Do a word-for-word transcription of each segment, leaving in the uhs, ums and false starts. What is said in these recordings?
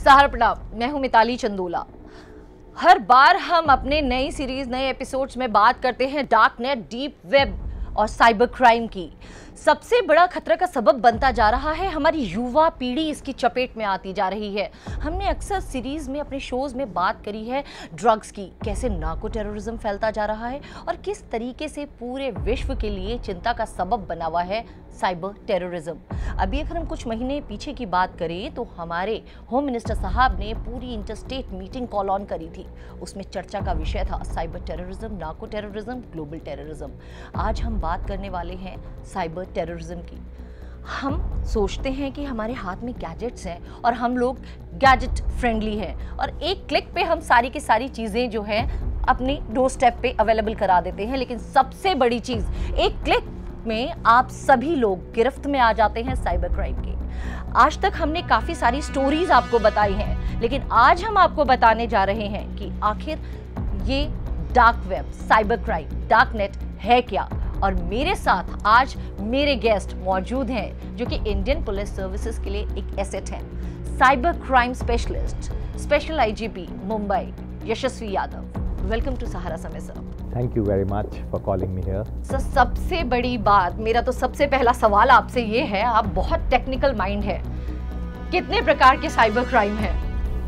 सहार प्रणाम, मैं हूं मिताली चंदोला। हर बार हम अपने नई सीरीज नए एपिसोड्स में बात करते हैं डार्क नेट, डीप वेब और साइबर क्राइम की। सबसे बड़ा खतरा का सबब बनता जा रहा है, हमारी युवा पीढ़ी इसकी चपेट में आती जा रही है। हमने अक्सर सीरीज में, अपने शोज में बात करी है ड्रग्स की, कैसे नार्को टेररिज्म फैलता जा रहा है और किस तरीके से पूरे विश्व के लिए चिंता का सबब बना हुआ है साइबर टेररिज्म। अभी अगर हम कुछ महीने पीछे की बात करें तो हमारे होम मिनिस्टर साहब ने पूरी इंटरस्टेट मीटिंग कॉल ऑन करी थी। उसमें चर्चा का विषय था cyber terrorism, narco terrorism, global terrorism. आज हम बात करने वाले हैं साइबर टेररिज्म की। हम सोचते हैं कि हमारे हाथ में गैजेट्स हैं और हम लोग गैजेट फ्रेंडली हैं और एक क्लिक पे हम सारी की सारी चीज़ें जो हैं अपनी डोर स्टेप पे अवेलेबल करा देते हैं। लेकिन सबसे बड़ी चीज़, एक क्लिक में आप सभी लोग गिरफ्त में आ जाते हैं साइबर क्राइम के। आज तक हमने काफ़ी सारी स्टोरीज आपको बताई हैं, लेकिन आज हम आपको बताने जा रहे हैं कि आखिर ये dark web, cyber crime, dark net है क्या। और मेरे साथ आज मेरे गेस्ट मौजूद हैं जो कि इंडियन पुलिस सर्विसेज के लिए एक एसेट है, cyber crime specialist, special IGP Mumbai Yashasvi Yadav. Welcome to Sahara Samay sir. Thank you very much for calling me here. Sir, सबसे बड़ी बात, मेरा तो सबसे पहला सवाल आपसे ये है, आप बहुत टेक्निकल माइंड है, कितने प्रकार के साइबर क्राइम है?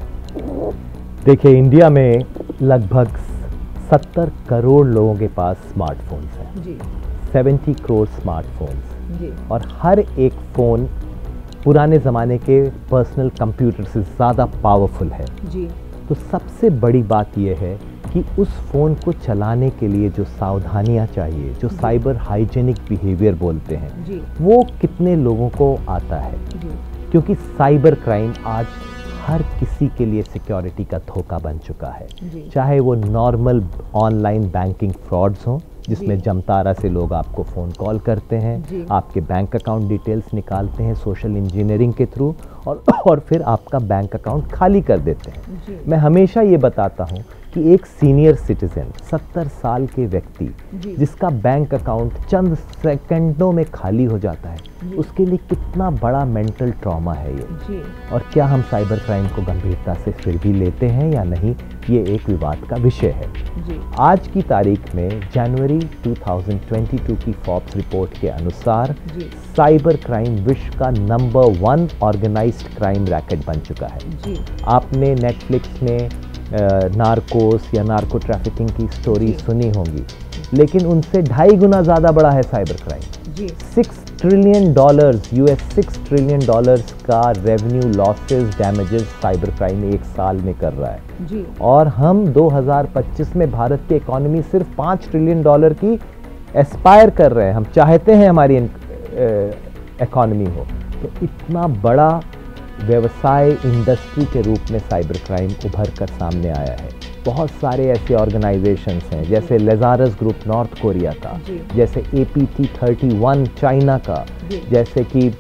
देखिए, इंडिया में लगभग सत्तर करोड़ लोगों के पास स्मार्टफोन्स हैं जी। सत्तर करोड़ स्मार्टफोन्स जी। और हर एक फ़ोन पुराने ज़माने के पर्सनल कंप्यूटर से ज़्यादा पावरफुल है जी। तो सबसे बड़ी बात यह है कि उस फ़ोन को चलाने के लिए जो सावधानियां चाहिए, जो साइबर हाइजेनिक बिहेवियर बोलते हैं जी, वो कितने लोगों को आता है जी। क्योंकि साइबर क्राइम आज हर किसी के लिए सिक्योरिटी का धोखा बन चुका है, चाहे वो नॉर्मल ऑनलाइन बैंकिंग फ्रॉड्स हों जिसमें जमतारा से लोग आपको फ़ोन कॉल करते हैं, आपके बैंक अकाउंट डिटेल्स निकालते हैं सोशल इंजीनियरिंग के थ्रू और और फिर आपका बैंक अकाउंट खाली कर देते हैं। मैं हमेशा ये बताता हूँ कि एक सीनियर सिटीजन, सत्तर साल के व्यक्ति जिसका बैंक अकाउंट चंद सेकंडों में खाली हो जाता है, उसके लिए कितना बड़ा मेंटल ट्रॉमा है ये जी। और क्या हम साइबर क्राइम को गंभीरता से फिर भी लेते हैं या नहीं, ये एक विवाद का विषय है जी। आज की तारीख में जनवरी दो हज़ार बाईस की फोर्ब्स रिपोर्ट के अनुसार साइबर क्राइम विश्व का number one organised crime racket बन चुका है जी। आपने नेटफ्लिक्स में नार्कोस या नार्को ट्रैफिकिंग की स्टोरी सुनी होंगी, लेकिन उनसे ढाई गुना ज़्यादा बड़ा है साइबर क्राइम जी। Six trillion dollars, US six trillion dollars का revenue losses, damages cyber crime एक साल में कर रहा है जी। और हम दो हज़ार पच्चीस में भारत की इकोनॉमी सिर्फ पाँच ट्रिलियन डॉलर की एस्पायर कर रहे हैं, हम चाहते हैं हमारी इकोनॉमी हो। तो इतना बड़ा व्यवसाय, इंडस्ट्री के रूप में साइबर क्राइम उभर कर सामने आया है। बहुत सारे ऐसे ऑर्गेनाइजेशंस हैं, जैसे लेज़ारस ग्रुप नॉर्थ कोरिया का, जैसे A P T thirty one China का, जैसे कि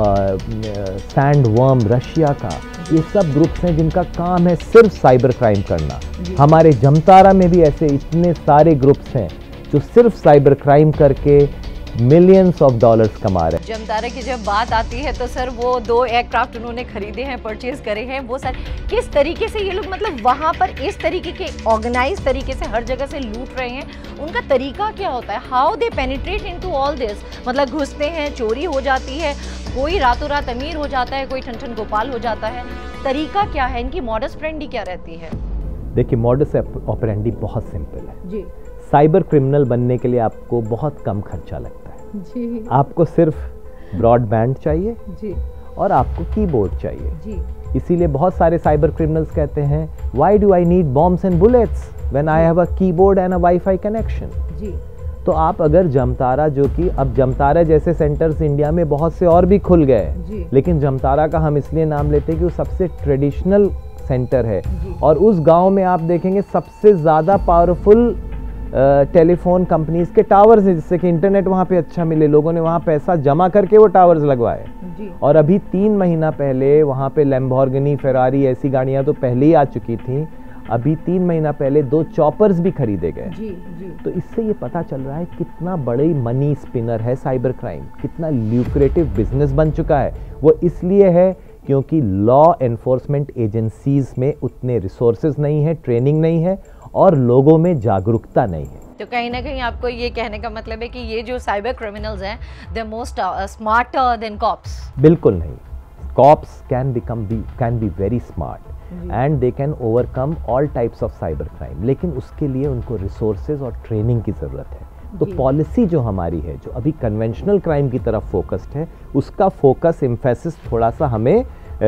सैंड वर्म रशिया का। ये सब ग्रुप्स हैं जिनका काम है सिर्फ साइबर क्राइम करना। हमारे जमतारा में भी ऐसे इतने सारे ग्रुप्स हैं जो सिर्फ साइबर क्राइम करके मिलियंस ऑफ डॉलर्स कमा रहे हैं। जमतारा की जब बात आती है तो सर वो दो एयरक्राफ्ट उन्होंने खरीदे हैं, परचेज करे हैं, वो सर किस तरीके से ये लोग मतलब वहाँ पर इस तरीके के ऑर्गेनाइज तरीके से हर जगह से लूट रहे हैं, उनका तरीका क्या होता है? How they penetrate into all this? मतलब घुसते हैं, चोरी हो जाती है, कोई रातों रात अमीर हो जाता है, कोई ठन गोपाल हो जाता है, तरीका क्या है इनकी? मॉडस ऑपरेंडी क्या रहती है? देखिए, मॉडस ऑपरेंडी बहुत सिंपल है जी। साइबर क्रिमिनल बनने के लिए आपको बहुत कम खर्चा लगता है जी। आपको सिर्फ ब्रॉडबैंड चाहिए जी और आपको कीबोर्ड चाहिए जी। इसीलिए बहुत सारे साइबर क्रिमिनल्स कहते हैं, why do I need bombs and bullets when I have a keyboard and a wifi connection जी। तो आप अगर जमतारा, जो कि अब जमतारा जैसे सेंटर्स इंडिया में बहुत से और भी खुल गए, लेकिन जमतारा का हम इसलिए नाम लेते हैं कि वो सबसे ट्रेडिशनल सेंटर है और उस गांव में आप देखेंगे सबसे ज़्यादा पावरफुल टेलीफोन कंपनीज के टावर्स हैं, जिससे कि इंटरनेट वहाँ पे अच्छा मिले। लोगों ने वहाँ पैसा जमा करके वो टावर्स लगवाए और अभी तीन महीना पहले वहाँ पे लैम्बोर्गिनी, फेरारी ऐसी गाड़ियाँ तो पहले ही आ चुकी थी, अभी तीन महीना पहले दो चॉपर्स भी खरीदे गए जी, जी। तो इससे ये पता चल रहा है कितना बड़ी मनी स्पिनर है साइबर क्राइम, कितना ल्यूक्रेटिव बिजनेस बन चुका है। वो इसलिए है क्योंकि लॉ एनफोर्समेंट एजेंसीज में उतने रिसोर्सेज नहीं है, ट्रेनिंग नहीं है और लोगों में जागरूकता नहीं है। तो कहीं ना कहीं आपको ये कहने का मतलब है कि ये जो साइबर क्रिमिनल्स हैं they most smarter than cops? बिल्कुल नहीं। Cops can become be can be very smart and they can overcome all types of cyber crime, लेकिन उसके लिए उनको रिसोर्सेज और ट्रेनिंग की ज़रूरत है। तो पॉलिसी जो हमारी है, जो अभी कन्वेंशनल क्राइम की तरफ फोकस्ड है, उसका फोकस एम्फेसिस थोड़ा सा हमें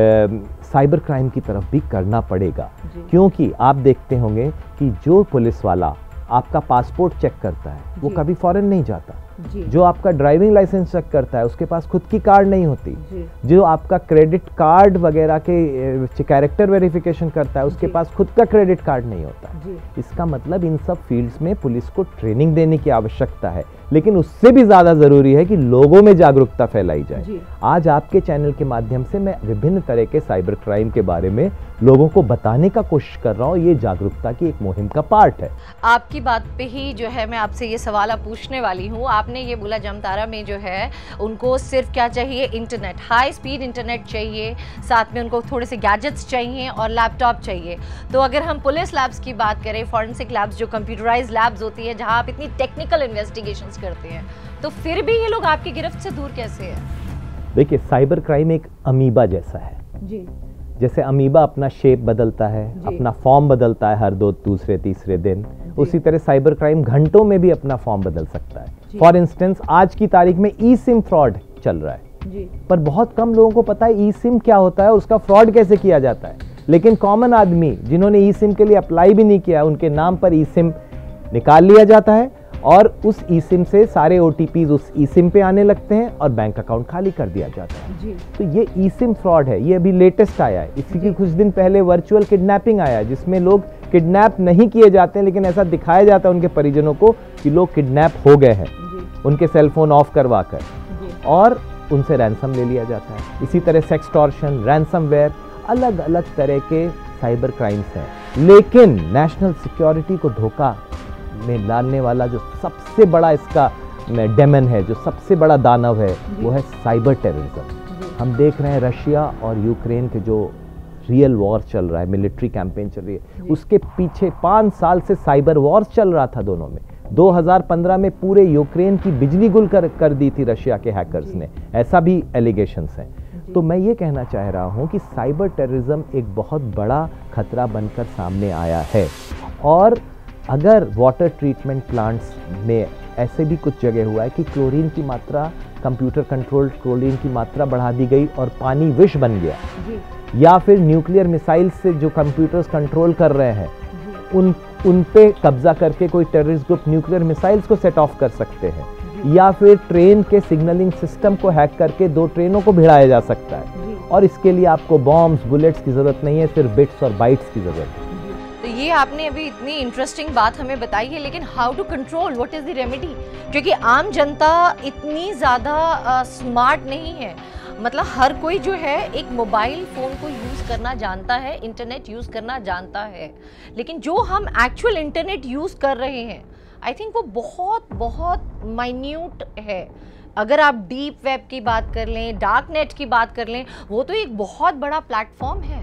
साइबर क्राइम की तरफ भी करना पड़ेगा। क्योंकि आप देखते होंगे कि जो पुलिस वाला आपका पासपोर्ट चेक करता है वो कभी फॉरेन नहीं जाता, जो आपका ड्राइविंग लाइसेंस चेक करता है उसके पास खुद की कार्ड नहीं होती, जो आपका क्रेडिट कार्ड वगैरह के कैरेक्टर वेरिफिकेशन करता है उसके पास खुद का क्रेडिट कार्ड नहीं होता। इसका मतलब इन सब फील्ड्स में पुलिस को ट्रेनिंग देने की आवश्यकता है, लेकिन उससे भी ज़्यादा ज़रूरी है कि लोगों में जागरूकता फैलाई जाए। आज आपके चैनल के माध्यम से मैं विभिन्न तरह के साइबर क्राइम के बारे में लोगों को बताने का कोशिश कर रहा हूँ। ये जागरूकता की एक मुहिम का पार्ट है। आपकी बात पे ही जो है मैं आपसे ये सवाल पूछने वाली हूँ। आपने ये बोला जमतारा में जो है उनको सिर्फ क्या चाहिए, इंटरनेट, हाई स्पीड इंटरनेट चाहिए, साथ में उनको थोड़े से गैजेट्स चाहिए और लैपटॉप चाहिए। तो अगर हम पुलिस लैब्स की बात करें, फॉरेंसिक लैब्स जो कंप्यूटराइज लैब्स होती है जहाँ आप इतनी टेक्निकल इन्वेस्टिगेशंस करते हैं, तो फिर भी ये लोग आपकी गिरफ्त से दूर कैसे हैं? देखिए, साइबर क्राइम एक अमीबा जैसा है जी। जैसे अमीबा अपना शेप बदलता है, अपना फॉर्म बदलता है हर दो दूसरे तीसरे दिन, उसी तरह साइबर क्राइम घंटों में भी अपना फॉर्म बदल सकता है। फॉर इंस्टेंस आज की तारीख में ई सिम फ्रॉड चल रहा है जी। पर बहुत कम लोगों को पता है ई सिम क्या होता है, उसका फ्रॉड कैसे किया जाता है। लेकिन कॉमन आदमी जिन्होंने ई सिम के लिए अप्लाई भी नहीं किया, उनके नाम पर ई सिम निकाल लिया जाता है और उस ई सिम से सारे ओटीपीज उस ई सिम पे आने लगते हैं और बैंक अकाउंट खाली कर दिया जाता है जी। तो ये ई सिम फ्रॉड है, ये अभी लेटेस्ट आया है। इसी के कुछ दिन पहले वर्चुअल किडनैपिंग आया, जिसमें लोग किडनैप नहीं किए जाते हैं, लेकिन ऐसा दिखाया जाता है उनके परिजनों को कि लोग किडनैप हो गए हैं, उनके सेल फोन ऑफ करवा कर, और उनसे रैंसम ले लिया जाता है। इसी तरह सेक्सटॉर्शन, रैंसमवेयर, अलग अलग तरह के साइबर क्राइम्स हैं। लेकिन नेशनल सिक्योरिटी को धोखा में डालने वाला जो सबसे बड़ा इसका डेमन है, जो सबसे बड़ा दानव है, वो है साइबर टेररिज्म। हम देख रहे हैं रशिया और यूक्रेन के जो रियल वॉर चल रहा है, मिलिट्री कैंपेन चल रही है, उसके पीछे पाँच साल से साइबर वॉर चल रहा था दोनों में। दो हज़ार पंद्रह में पूरे यूक्रेन की बिजली गुल कर कर दी थी रशिया के हैकर्स ने, ऐसा भी एलिगेशंस हैं। तो मैं ये कहना चाह रहा हूँ कि साइबर टेररिज्म एक बहुत बड़ा खतरा बनकर सामने आया है। और अगर वाटर ट्रीटमेंट प्लांट्स में ऐसे भी कुछ जगह हुआ है कि क्लोरीन की मात्रा, कंप्यूटर कंट्रोल्ड क्लोरीन की मात्रा बढ़ा दी गई और पानी विष बन गया, या फिर न्यूक्लियर मिसाइल से जो कंप्यूटर्स कंट्रोल कर रहे हैं उन उन पे कब्जा करके कोई टेररिस्ट ग्रुप न्यूक्लियर मिसाइल्स को सेट ऑफ कर सकते हैं, या फिर ट्रेन के सिग्नलिंग सिस्टम को हैक करके दो ट्रेनों को भिड़ाया जा सकता है। और इसके लिए आपको बॉम्ब्स, बुलेट्स की जरूरत नहीं है, सिर्फ बिट्स और बाइट्स की जरूरत है। तो ये आपने अभी इतनी इंटरेस्टिंग बात हमें बताई है, लेकिन how to control, what is the remedy? क्योंकि आम जनता इतनी ज़्यादा स्मार्ट नहीं है। मतलब हर कोई जो है एक मोबाइल फ़ोन को यूज़ करना जानता है, इंटरनेट यूज़ करना जानता है, लेकिन जो हम एक्चुअल इंटरनेट यूज़ कर रहे हैं आई थिंक वो बहुत बहुत माइन्यूट है। अगर आप डीप वेब की बात कर लें, डार्क नेट की बात कर लें, वो तो एक बहुत बड़ा प्लेटफॉर्म है।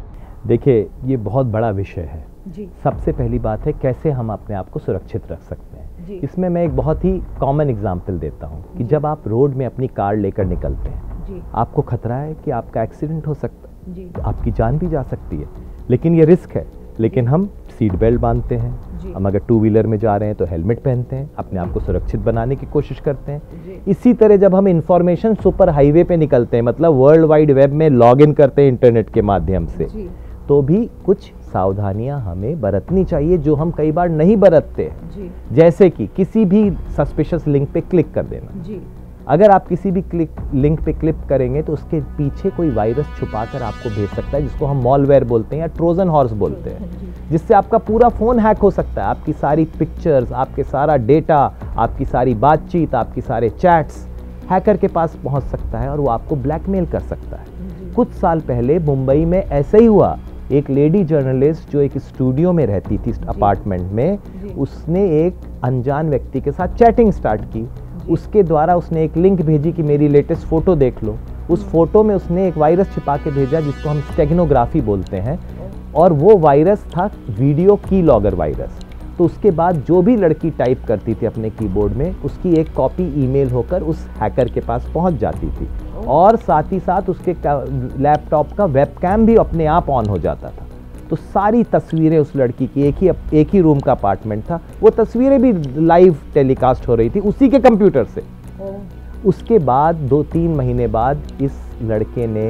देखिए, ये बहुत बड़ा विषय है जी। सबसे पहली बात है कैसे हम अपने आप को सुरक्षित रख सकते हैं जी। इसमें मैं एक बहुत ही कॉमन एग्जांपल देता हूँ कि जब आप रोड में अपनी कार लेकर निकलते हैं जी। आपको खतरा है कि आपका एक्सीडेंट हो सकता है जी। तो आपकी जान भी जा सकती है, लेकिन ये रिस्क है। लेकिन हम सीट बेल्ट बांधते हैं, हम अगर टू व्हीलर में जा रहे हैं तो हेलमेट पहनते हैं, अपने आप को सुरक्षित बनाने की कोशिश करते हैं। इसी तरह जब हम इंफॉर्मेशन सुपर हाईवे पे निकलते हैं, मतलब वर्ल्ड वाइड वेब में लॉग इन करते हैं इंटरनेट के माध्यम से, तो भी कुछ सावधानियां हमें बरतनी चाहिए जो हम कई बार नहीं बरतते जी। जैसे कि किसी भी सस्पिशियस लिंक पे क्लिक कर देना जी। अगर आप किसी भी क्लिक लिंक पे क्लिक करेंगे तो उसके पीछे कोई वायरस छुपाकर आपको भेज सकता है, जिसको हम मॉलवेयर बोलते हैं या ट्रोजन हॉर्स बोलते हैं, जिससे आपका पूरा फ़ोन हैक हो सकता है। आपकी सारी पिक्चर्स, आपके सारा डेटा, आपकी सारी बातचीत, आपकी सारे चैट्स हैकर के पास पहुंच सकता है और वो आपको ब्लैकमेल कर सकता है। कुछ साल पहले मुंबई में ऐसा ही हुआ। एक लेडी जर्नलिस्ट जो एक स्टूडियो में रहती थी अपार्टमेंट में, उसने एक अनजान व्यक्ति के साथ चैटिंग स्टार्ट की। उसके द्वारा उसने एक लिंक भेजी कि मेरी लेटेस्ट फ़ोटो देख लो। उस फोटो में उसने एक वायरस छिपा के भेजा जिसको हम स्टेगनोग्राफी बोलते हैं, और वो वायरस था वीडियो की लॉगर वायरस। तो उसके बाद जो भी लड़की टाइप करती थी अपने कीबोर्ड में, उसकी एक कॉपी ईमेल होकर उस हैकर के पास पहुंच जाती थी, और साथ ही साथ उसके लैपटॉप का वेबकैम भी अपने आप ऑन हो जाता था। तो सारी तस्वीरें उस लड़की की, एक ही एक ही रूम का अपार्टमेंट था, वो तस्वीरें भी लाइव टेलीकास्ट हो रही थी उसी के कंप्यूटर से। उसके बाद दो तीन महीने बाद इस लड़के ने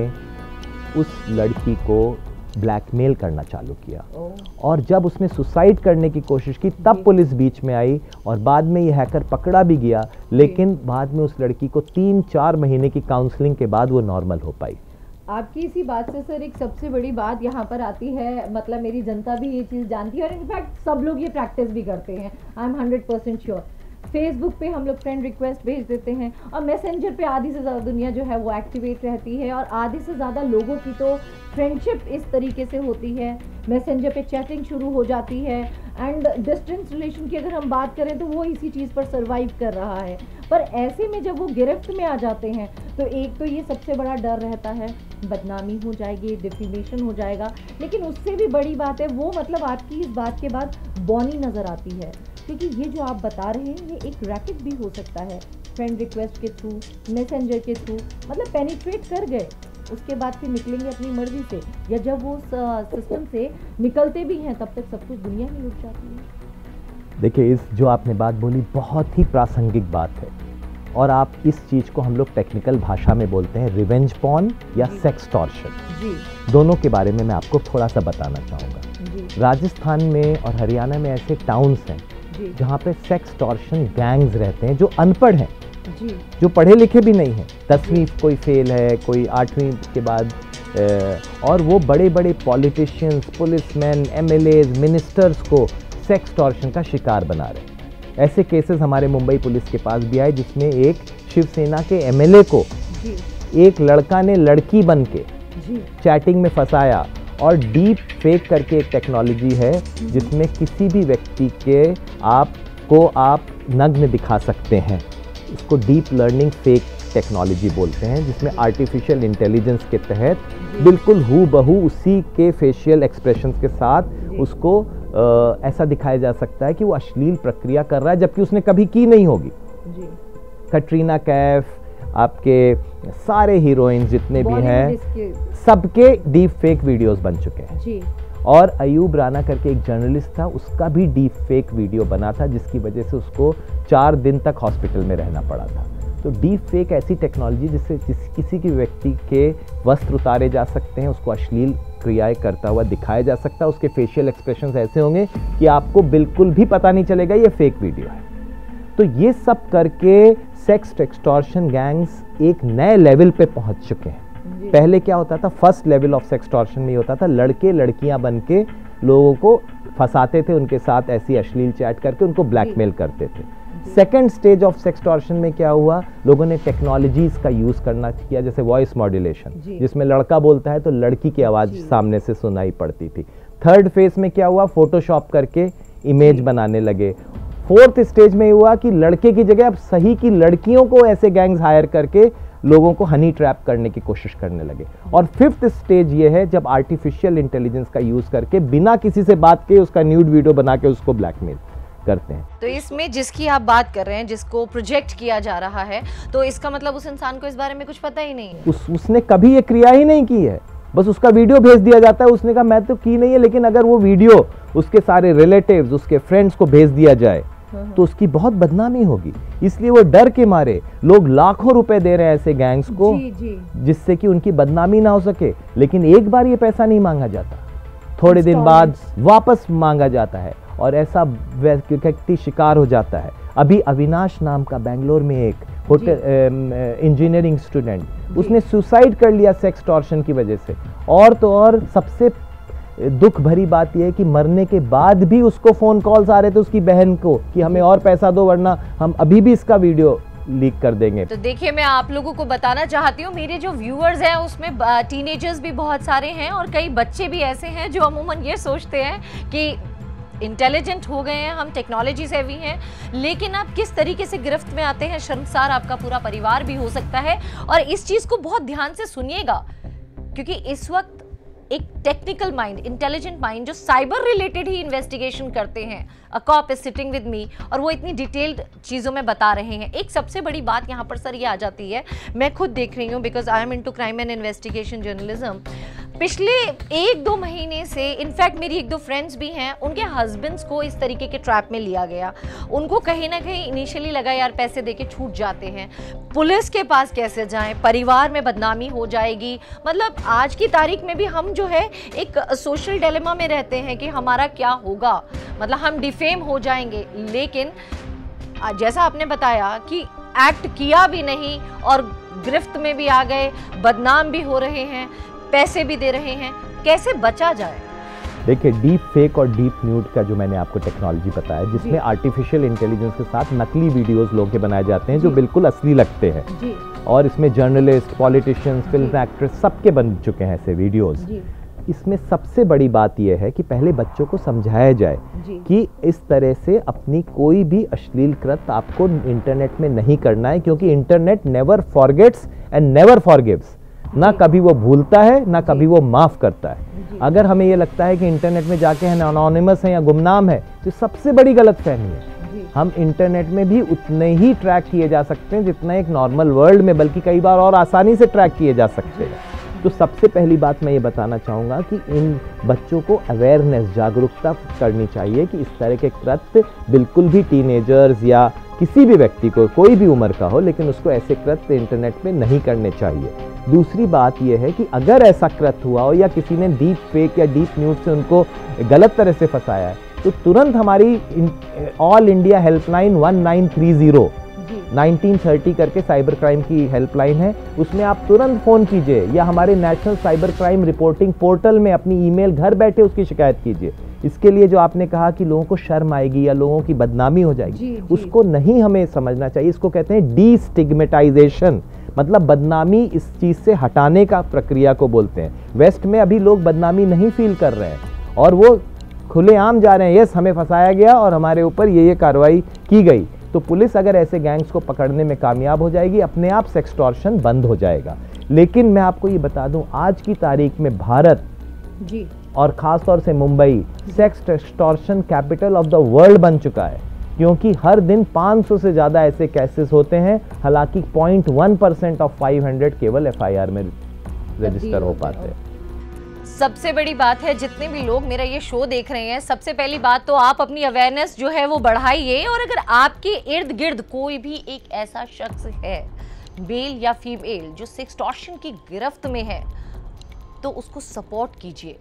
उस लड़की को ब्लैकमेल करना चालू किया, और जब उसने सुसाइड करने की कोशिश की तब पुलिस बीच में आई, और बाद में ये हैकर पकड़ा भी गया, लेकिन बाद में उस लड़की को तीन चार महीने की काउंसलिंग के बाद वो नॉर्मल हो पाई। आपकी इसी बात से सर एक सबसे बड़ी बात यहाँ पर आती है, मतलब मेरी जनता भी ये चीज़ जानती है और इनफैक्ट सब लोग ये प्रैक्टिस भी करते हैं, I am hundred percent sure. Facebook पे हम लोग फ्रेंड रिक्वेस्ट भेज देते हैं, और मैसेंजर पे आधी से ज़्यादा दुनिया जो है वो एक्टिवेट रहती है, और आधे से ज़्यादा लोगों की तो फ्रेंडशिप इस तरीके से होती है, मैसेंजर पे चैटिंग शुरू हो जाती है, एंड डिस्टेंस रिलेशन की अगर हम बात करें तो वो इसी चीज़ पर सर्वाइव कर रहा है। पर ऐसे में जब वो गिरफ्त में आ जाते हैं तो एक तो ये सबसे बड़ा डर रहता है, बदनामी हो जाएगी, डिफेमेशन हो जाएगा, लेकिन उससे भी बड़ी बात है वो, मतलब आपकी इस बात के बाद बॉनी नज़र आती है, क्योंकि ये जो आप बता रहे हैं ये एक रैकेट भी हो सकता है, फ्रेंड रिक्वेस्ट के थ्रू, मैसेंजर के थ्रू, मतलब पेनिट्रेट कर गए, उसके बाद फिर निकलेंगे अपनी मर्जी से, या जब वो सिस्टम से निकलते भी हैं तब तक सब कुछ दुनिया ही लुट जाती है। देखिए, इस जो आपने बात बोली बहुत ही प्रासंगिक बात है, और आप इस चीज़ को हम लोग टेक्निकल भाषा में बोलते हैं रिवेंज पॉर्न या सेक्सटॉर्शन। दोनों के बारे में मैं आपको थोड़ा सा बताना चाहूँगा। राजस्थान में और हरियाणा में ऐसे टाउन्स हैं जहाँ पे सेक्सटॉर्शन गैंग्स रहते हैं जो अनपढ़ हैं, जी। जो पढ़े लिखे भी नहीं हैं, दसवीं कोई फेल है, कोई आठवीं के बाद, और वो बड़े बड़े पॉलिटिशियंस, पुलिसमैन, एमएलएज, मिनिस्टर्स को सेक्सटॉर्शन का शिकार बना रहे हैं। ऐसे केसेस हमारे मुंबई पुलिस के पास भी आए जिसमें एक शिवसेना के एमएलए को जी। एक लड़का ने लड़की बन के चैटिंग में फंसाया, और डीप फेक करके एक टेक्नोलॉजी है जिसमें किसी भी व्यक्ति के आप को आप नग्न दिखा सकते हैं। इसको डीप लर्निंग फेक टेक्नोलॉजी बोलते हैं, जिसमें आर्टिफिशियल इंटेलिजेंस के तहत बिल्कुल हू बहू उसी के फेशियल एक्सप्रेशंस के साथ उसको आ, ऐसा दिखाया जा सकता है कि वो अश्लील प्रक्रिया कर रहा है जबकि उसने कभी की नहीं होगी। जी। कटरीना कैफ, आपके सारे हीरोइन जितने भी हैं, सबके डीप फेक वीडियोस बन चुके हैं। जी। और अयूब राना करके एक जर्नलिस्ट था, उसका भी डीप फेक वीडियो बना था जिसकी वजह से उसको चार दिन तक हॉस्पिटल में रहना पड़ा था। तो डीप फेक ऐसी टेक्नोलॉजी जिससे जिस किसी भी व्यक्ति के वस्त्र उतारे जा सकते हैं, उसको अश्लील क्रियाएं करता हुआ दिखाया जा सकता है, उसके फेशियल एक्सप्रेशंस ऐसे होंगे कि आपको बिल्कुल भी पता नहीं चलेगा ये फेक वीडियो है। तो ये सब करके सेक्स एक्सटॉर्शन गैंग्स एक नए लेवल पे पहुंच चुके हैं। पहले क्या होता था, फर्स्ट लेवल ऑफ सेक्सटॉर्शन में होता था लड़के लड़कियां बन के लोगों को फंसाते थे, उनके साथ ऐसी अश्लील चैट करके उनको ब्लैकमेल करते थे। सेकेंड स्टेज ऑफ सेक्सटॉर्शन में क्या हुआ, लोगों ने टेक्नोलॉजीज का यूज करना किया, जैसे वॉइस मॉड्यूलेशन, जिसमें लड़का बोलता है तो लड़की की आवाज सामने से सुनाई पड़ती थी। थर्ड फेज में क्या हुआ, फोटोशॉप करके इमेज बनाने लगे। फोर्थ स्टेज में हुआ कि लड़के की जगह अब सही की लड़कियों को ऐसे गैंग्स हायर करके लोगों को हनी ट्रैप करने की कोशिश करने लगे। और फिफ्थ स्टेज ये है जब आर्टिफिशियल इंटेलिजेंस का यूज करके बिना किसी से बात किए उसका न्यूड वीडियो बना के उसको ब्लैकमेल करते हैं। तो इसमें जिसकी आप बात कर रहे हैं, जिसको प्रोजेक्ट किया जा रहा है, तो इसका मतलब उस इंसान को इस बारे में कुछ पता ही नहीं है। उस, उसने कभी ये क्रिया ही नहीं की है, बस उसका वीडियो भेज दिया जाता है। उसने कहा मैं तो की नहीं है, लेकिन अगर वो वीडियो उसके सारे रिलेटिव्स, उसके फ्रेंड्स को भेज दिया जाए तो उसकी बहुत बदनामी होगी। इसलिए वो डर के मारे लोग लाखों रुपए दे रहे हैं ऐसे गैंग्स को, जिससे कि उनकी बदनामी ना हो सके। लेकिन एक बार ये पैसा नहीं मांगा जाता, थोड़े दिन बाद वापस मांगा जाता है, और ऐसा व्यक्ति शिकार हो जाता है। अभी अविनाश नाम का बेंगलोर में एक होटल इंजीनियरिंग स्टूडेंट, उसने सुसाइड कर लिया सेक्सटॉर्शन की वजह से। और तो और सबसे दुख भरी बात यह है कि मरने के बाद भी उसको फोन कॉल्स आ रहे थे उसकी बहन को कि हमें और पैसा दो वरना हम अभी भी इसका वीडियो लीक कर देंगे। तो देखिए, मैं आप लोगों को बताना चाहती हूँ, मेरे जो व्यूअर्स हैं उसमें टीनेजर्स भी बहुत सारे हैं और कई बच्चे भी ऐसे हैं जो अमूमन ये सोचते हैं कि इंटेलिजेंट हो गए हैं, हम टेक्नोलॉजी से भी हैं, लेकिन आप किस तरीके से गिरफ्त में आते हैं, शर्मसार आपका पूरा परिवार भी हो सकता है। और इस चीज़ को बहुत ध्यान से सुनिएगा, क्योंकि इस वक्त एक टेक्निकल माइंड, इंटेलिजेंट माइंड जो साइबर रिलेटेड ही इन्वेस्टिगेशन करते हैं, a cop is sitting with me, और वो इतनी डिटेल्ड चीज़ों में बता रहे हैं। एक सबसे बड़ी बात यहाँ पर सर ये आ जाती है, मैं खुद देख रही हूँ because I am into crime and investigation journalism. पिछले एक दो महीने से इनफैक्ट मेरी एक दो फ्रेंड्स भी हैं, उनके हस्बैंड्स को इस तरीके के ट्रैप में लिया गया। उनको कहीं ना कहीं इनिशियली लगा यार पैसे देके छूट जाते हैं, पुलिस के पास कैसे जाएं, परिवार में बदनामी हो जाएगी। मतलब आज की तारीख में भी हम जो है एक सोशल डिलेमा में रहते हैं कि हमारा क्या होगा, मतलब हम डिफेम हो जाएंगे। लेकिन जैसा आपने बताया कि एक्ट किया भी नहीं और गिरफ्त में भी आ गए, बदनाम भी हो रहे हैं, पैसे भी दे रहे हैं, कैसे बचा जाए? देखिए, डीप फेक और डीप न्यूड का जो मैंने आपको टेक्नोलॉजी बताया, जिसमें आर्टिफिशियल इंटेलिजेंस के साथ नकली वीडियोस लोगों के बनाए जाते हैं जो बिल्कुल असली लगते हैं, और इसमें जर्नलिस्ट, पॉलिटिशियंस, फिल्म एक्ट्रेस सबके बन चुके हैं ऐसे वीडियोस। इसमें सबसे बड़ी बात यह है कि पहले बच्चों को समझाया जाए कि इस तरह से अपनी कोई भी अश्लील कृत्य आपको इंटरनेट में नहीं करना है, क्योंकि internet never forgets and never forgives. ना कभी वो भूलता है, ना कभी वो माफ करता है। अगर हमें ये लगता है कि इंटरनेट में जाके हम अनोनिमस हैं या गुमनाम है, तो सबसे बड़ी गलतफहमी है। हम इंटरनेट में भी उतने ही ट्रैक किए जा सकते हैं जितना एक नॉर्मल वर्ल्ड में, बल्कि कई बार और आसानी से ट्रैक किए जा सकते हैं। तो सबसे पहली बात मैं ये बताना चाहूँगा कि इन बच्चों को अवेयरनेस, जागरूकता करनी चाहिए कि इस तरह के कृत्य बिल्कुल भी टीनेजर्स या किसी भी व्यक्ति को, कोई भी उम्र का हो, लेकिन उसको ऐसे कृत्य इंटरनेट में नहीं करने चाहिए। दूसरी बात यह है कि अगर ऐसा कृत्य हुआ हो या किसी ने डीप फेक या डीप न्यूज से उनको गलत तरह से फंसाया है, तो तुरंत हमारी all India helpline one nine three zero nineteen thirty करके साइबर क्राइम की हेल्पलाइन है, उसमें आप तुरंत फ़ोन कीजिए, या हमारे national cyber crime reporting portal में अपनी ईमेल घर बैठे उसकी शिकायत कीजिए। इसके लिए जो आपने कहा कि लोगों को शर्म आएगी या लोगों की बदनामी हो जाएगी, जी, जी। उसको नहीं हमें समझना चाहिए। इसको कहते हैं डीस्टिग्मेटाइजेशन, मतलब बदनामी इस चीज़ से हटाने का प्रक्रिया को बोलते हैं। वेस्ट में अभी लोग बदनामी नहीं फील कर रहे हैं और वो खुलेआम जा रहे हैं, यस हमें फंसाया गया और हमारे ऊपर ये ये कार्रवाई की गई। तो पुलिस अगर ऐसे गैंग्स को पकड़ने में कामयाब हो जाएगी, अपने आप सेक्सटॉर्शन बंद हो जाएगा। लेकिन मैं आपको ये बता दूं, आज की तारीख में भारत जी और ख़ास तौर से Mumbai sex extortion capital of the world बन चुका है, क्योंकि हर दिन पाँच सौ से ज़्यादा ऐसे केसेस होते हैं। हालांकि point one percent of five hundred केवल एफ आई आर में रजिस्टर हो पाते हैं। सबसे बड़ी बात है, जितने भी लोग मेरा ये शो देख रहे हैं, सबसे पहली बात तो आप अपनी अवेयरनेस जो है वो बढ़ाइए। और अगर आपके इर्द गिर्द कोई भी एक ऐसा शख्स है, मेल या फीमेल, जो सेक्सटॉर्शन की गिरफ्त में है, तो उसको सपोर्ट कीजिए।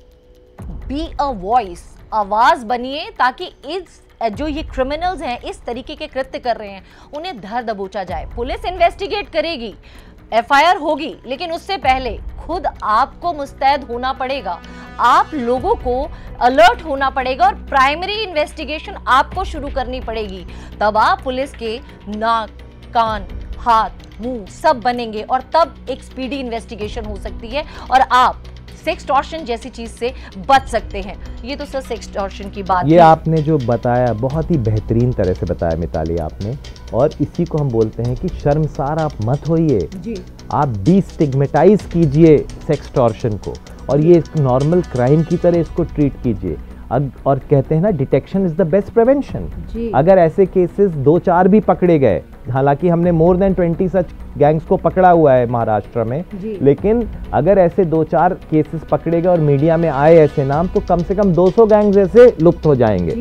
बी अ वॉइस, आवाज बनिए, ताकि इस जो ये क्रिमिनल्स हैं, इस तरीके के कृत्य कर रहे हैं, उन्हें धर दबोचा जाए। पुलिस इन्वेस्टिगेट करेगी, एफ आई आर होगी, लेकिन उससे पहले खुद आपको मुस्तैद होना पड़ेगा। आप लोगों को अलर्ट होना पड़ेगा और प्राइमरी इन्वेस्टिगेशन आपको शुरू करनी पड़ेगी। तब आप पुलिस के नाक, कान, हाथ, मुंह सब बनेंगे और तब एक स्पीडी इन्वेस्टिगेशन हो सकती है और आप सेक्सटॉर्शन जैसी चीज से बच सकते हैं। ये तो सर सेक्सटॉर्शन की बात ये आपने जो बताया बहुत ही बेहतरीन तरह से बताया मिताली आपने, और इसी को हम बोलते हैं कि शर्मसार आप मत होइए, आप डिस्टिग्मेटाइज कीजिए सेक्सटॉर्शन को और ये एक नॉर्मल क्राइम की तरह इसको ट्रीट कीजिए। और कहते हैं ना, detection is the best prevention. अगर ऐसे केसेस दो चार भी पकड़े गए, हालांकि हमने more than twenty such gangs को पकड़ा हुआ है महाराष्ट्र में, लेकिन अगर ऐसे दो चार केसेस पकड़े गए और मीडिया में आए ऐसे नाम, तो कम से कम दो सौ गैंग्स ऐसे लुप्त हो जाएंगे।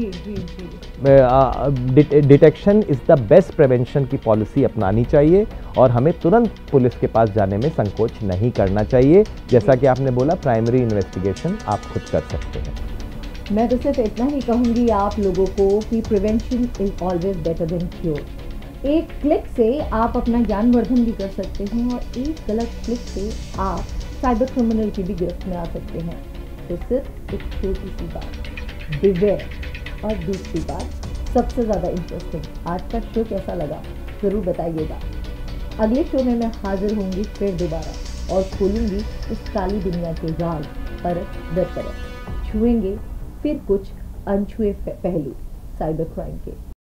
Detection is the best prevention की पॉलिसी अपनानी चाहिए और हमें तुरंत पुलिस के पास जाने में संकोच नहीं करना चाहिए। जैसा कि आपने बोला, प्राइमरी इन्वेस्टिगेशन आप खुद कर सकते हैं। मैं तो सिर्फ इतना ही कहूँगी आप लोगों को कि prevention is always better than cure. एक क्लिक से आप अपना ज्ञानवर्धन भी कर सकते हैं और एक गलत क्लिक से आप साइबर क्रिमिनल की भी गिरफ्त में आ सकते हैं। तो सिर्फ एक छोटी सी बात, बिवेयर। और दूसरी बात, सबसे ज़्यादा इंटरेस्टिंग, आज का शो कैसा लगा ज़रूर बताइएगा। अगले शो में मैं हाजिर होंगी फिर दोबारा और खोलूँगी इस काली दुनिया के राज, परत दर परत, छुएंगे फिर कुछ अनछुए पहलू साइबर क्राइम के।